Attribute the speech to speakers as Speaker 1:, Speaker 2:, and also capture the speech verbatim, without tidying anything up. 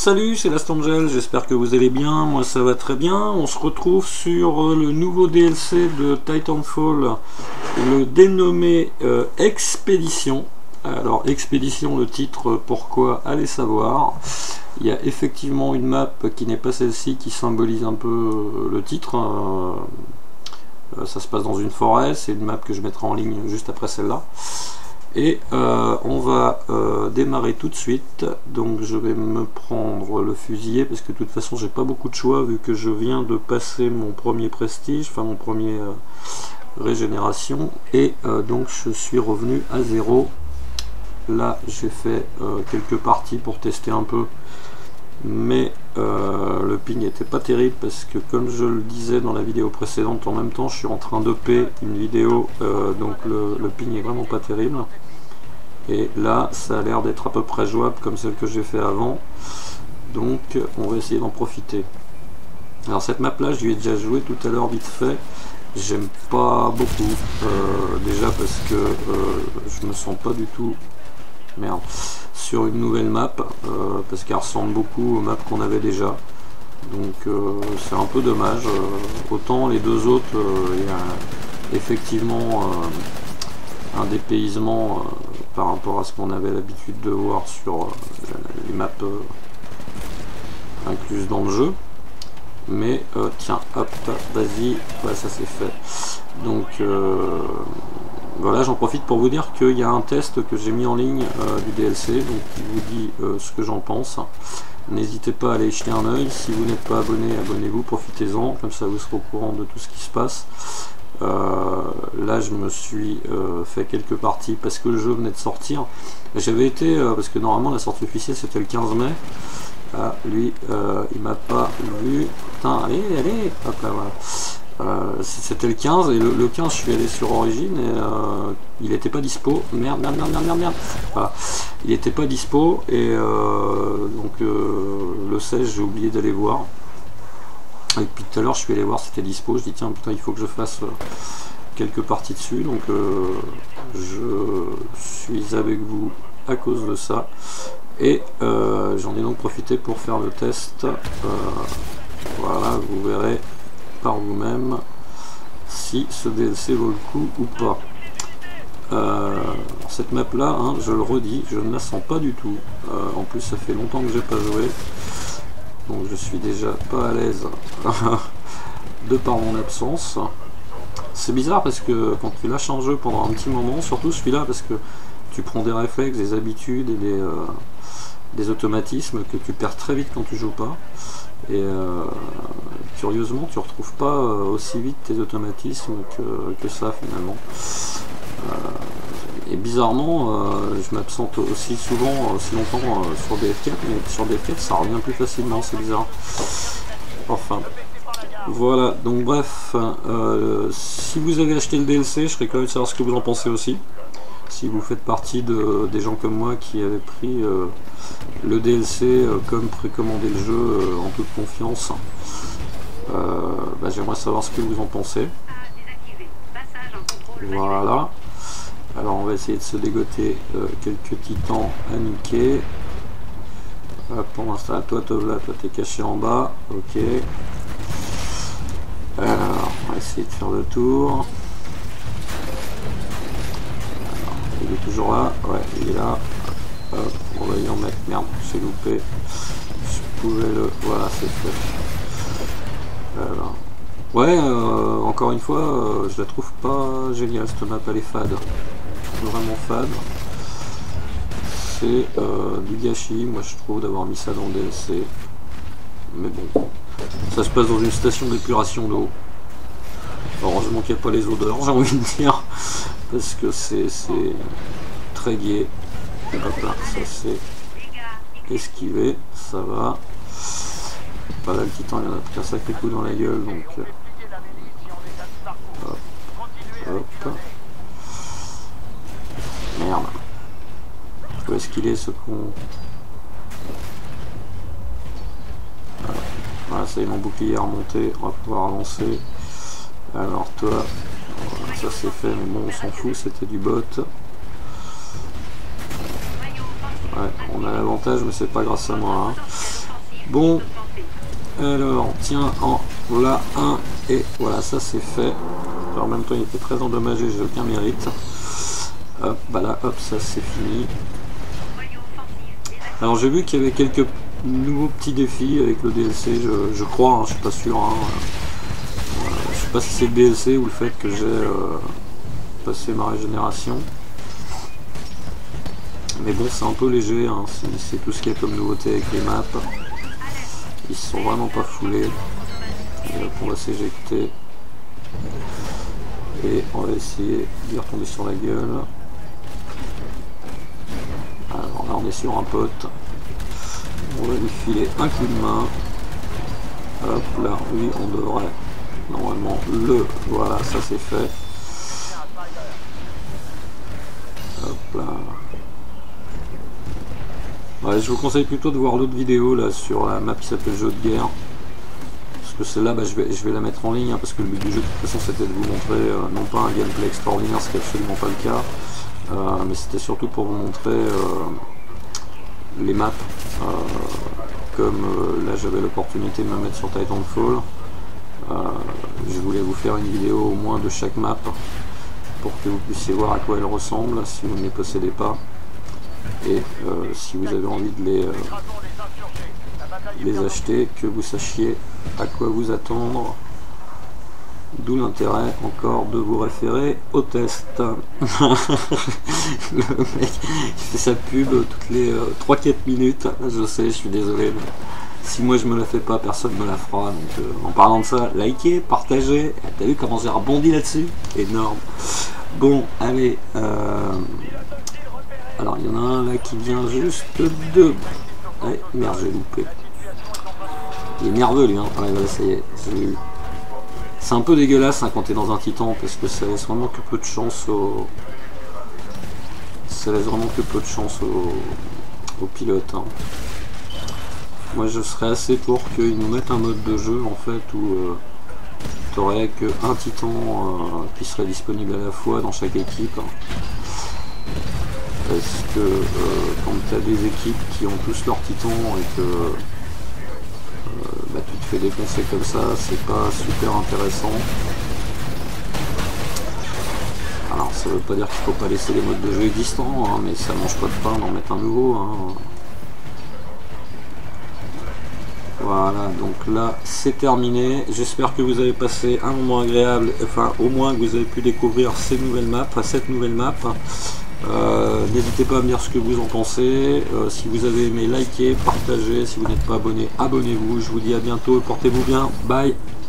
Speaker 1: Salut, c'est Lastangel, j'espère que vous allez bien, moi ça va très bien. On se retrouve sur le nouveau D L C de Titanfall, le dénommé euh, Expédition. Alors Expédition, le titre, pourquoi, allez savoir. Il y a effectivement une map qui n'est pas celle-ci qui symbolise un peu le titre. Euh, ça se passe dans une forêt, c'est une map que je mettrai en ligne juste après celle-là. Et euh, on va euh, démarrer tout de suite. Donc je vais me prendre le fusilier parce que de toute façon j'ai pas beaucoup de choix vu que je viens de passer mon premier prestige, enfin mon premier euh, régénération, et euh, donc je suis revenu à zéro. Là j'ai fait euh, quelques parties pour tester un peu, mais euh, le ping n'était pas terrible parce que, comme je le disais dans la vidéo précédente, en même temps je suis en train d'upper une vidéo, euh, donc le, le ping est vraiment pas terrible. Et là ça a l'air d'être à peu près jouable comme celle que j'ai fait avant, donc on va essayer d'en profiter. Alors cette map là je lui ai déjà joué tout à l'heure vite fait, j'aime pas beaucoup, euh, déjà parce que euh, je me sens pas du tout merde sur une nouvelle map, euh, parce qu'elle ressemble beaucoup aux maps qu'on avait déjà, donc euh, c'est un peu dommage. Euh, autant les deux autres, euh, il y a effectivement euh, un dépaysement euh, par rapport à ce qu'on avait l'habitude de voir sur euh, les maps euh, incluses dans le jeu, mais euh, tiens hop, vas-y, ouais, ça c'est fait. Donc euh, voilà, j'en profite pour vous dire qu'il y a un test que j'ai mis en ligne euh, du D L C, donc qui vous dit euh, ce que j'en pense. N'hésitez pas à aller y jeter un oeil. Si vous n'êtes pas abonné, abonnez-vous, profitez-en, comme ça vous serez au courant de tout ce qui se passe. Euh, là je me suis euh, fait quelques parties parce que le jeu venait de sortir. J'avais été, euh, parce que normalement la sortie officielle c'était le quinze mai. Ah, lui euh, il m'a pas vu. Putain, allez, allez, hop là, voilà. Euh, c'était le quinze, et le, le quinze je suis allé sur Origin et euh, il était pas dispo. Merde, merde, merde, merde, merde, merde. Voilà. Il était pas dispo, et euh, donc euh, le seize j'ai oublié d'aller voir. Et puis tout à l'heure je suis allé voir si c'était dispo, je dis tiens putain il faut que je fasse euh, quelques parties dessus, donc euh, je suis avec vous à cause de ça. Et euh, j'en ai donc profité pour faire le test. Euh, voilà, vous verrez par vous-même si ce D L C vaut le coup ou pas. Euh, cette map là, hein, je le redis, je ne la sens pas du tout. Euh, en plus ça fait longtemps que j'ai pas joué, donc je suis déjà pas à l'aise de par mon absence. C'est bizarre parce que quand tu lâches un jeu pendant un petit moment, surtout celui-là, parce que tu prends des réflexes, des habitudes et des, euh, des automatismes que tu perds très vite quand tu joues pas. Et euh, curieusement tu retrouves pas euh, aussi vite tes automatismes que, que ça finalement. Euh, et bizarrement euh, je m'absente aussi souvent, aussi longtemps euh, sur B F quatre, mais sur B F quatre ça revient plus facilement, c'est bizarre. Enfin voilà, donc bref, euh, si vous avez acheté le D L C, je serais curieux de savoir ce que vous en pensez aussi. Si vous faites partie de, des gens comme moi qui avaient pris euh, le D L C euh, comme précommandé le jeu euh, en toute confiance, euh, bah, j'aimerais savoir ce que vous en pensez. Voilà. Alors on va essayer de se dégoter euh, quelques titans à niquer. Euh, pour l'instant, toi Tovla, toi t'es caché en bas. Ok. Alors on va essayer de faire le tour. Il est toujours là, ouais, il est là. Hop, on va y en mettre. Merde, j'ai loupé. Je pouvais le. Voilà, c'est fait. Alors. Ouais, euh, encore une fois, euh, je la trouve pas géniale cette map, elle est fade. Vraiment fade. C'est euh, du gâchis, moi je trouve, d'avoir mis ça dans le D L C. Mais bon, ça se passe dans une station d'épuration d'eau. Heureusement qu'il n'y a pas les odeurs, j'ai envie de dire. Parce que c'est très gai. Hop là, ça c'est esquivé, ça va. Pas là, le titan il en a pris un sacré coup dans la gueule, donc hop, hop. Merde. Où est-ce qu'il est ce con? Voilà, voilà, ça y est, mon bouclier à remonter, on va pouvoir avancer. Alors toi, ça c'est fait, mais bon on s'en fout, c'était du bot. Ouais, on a l'avantage, mais c'est pas grâce à moi. Hein. Bon, alors, tiens, en voilà un, et voilà, ça c'est fait. Alors, en même temps, il était très endommagé, j'ai aucun mérite. Hop, bah là, hop, ça c'est fini. Alors, j'ai vu qu'il y avait quelques nouveaux petits défis avec le D L C, je, je crois, hein, je suis pas sûr. Hein. Euh, je sais pas si c'est le D L C ou le fait que j'ai euh, passé ma régénération. Mais bon, c'est un peu léger, hein. C'est tout ce qu'il y a comme nouveauté avec les maps. Ils se sont vraiment pas foulés. Et hop, on va s'éjecter. Et on va essayer d'y retomber sur la gueule. Alors là, on est sur un pote. On va lui filer un coup de main. Hop là, oui, on devrait normalement le... Voilà, ça c'est fait. Hop là. Ouais, je vous conseille plutôt de voir l'autre vidéo là sur la map qui s'appelle Jeu de guerre. Parce que celle-là, bah, je, vais, je vais la mettre en ligne, hein, parce que le but du jeu de toute façon c'était de vous montrer euh, non pas un gameplay extraordinaire, ce qui n'est absolument pas le cas, euh, mais c'était surtout pour vous montrer euh, les maps. Euh, comme euh, là j'avais l'opportunité de me mettre sur Titanfall, euh, je voulais vous faire une vidéo au moins de chaque map pour que vous puissiez voir à quoi elle ressemble si vous ne les possédez pas. Et euh, si vous avez envie de les, euh, les acheter, que vous sachiez à quoi vous attendre. D'où l'intérêt encore de vous référer au test. Le mec il fait sa pub toutes les euh, trois quatre minutes. Je sais, je suis désolé. Mais si moi je me la fais pas, personne me la fera. Donc euh, en parlant de ça, likez, partagez. T'as vu comment j'ai rebondi là-dessus? Énorme. Bon, allez. Euh... Alors il y en a un là qui vient juste de... Ouais, merde, j'ai loupé. Il est nerveux lui, hein. Ouais, voilà, ça y est. C'est un peu dégueulasse, hein, quand t'es dans un titan, parce que ça laisse vraiment que peu de chance au... Ça laisse vraiment que peu de chance au, au pilote. Hein. Moi je serais assez pour qu'ils nous mettent un mode de jeu en fait où euh, t'aurais qu'un titan euh, qui serait disponible à la fois dans chaque équipe. Parce que euh, quand tu as des équipes qui ont tous leur titan et que euh, bah, tu te fais défoncer comme ça, c'est pas super intéressant. Alors ça veut pas dire qu'il faut pas laisser les modes de jeu existants, hein, mais ça mange pas de pain d'en mettre un nouveau. Hein. Voilà, donc là c'est terminé. J'espère que vous avez passé un moment agréable, enfin au moins que vous avez pu découvrir ces nouvelles maps, cette nouvelle map. Euh, N'hésitez pas à me dire ce que vous en pensez. Euh, si vous avez aimé, likez, partagez. Si vous n'êtes pas abonné, abonnez-vous. Je vous dis à bientôt et portez-vous bien. Bye.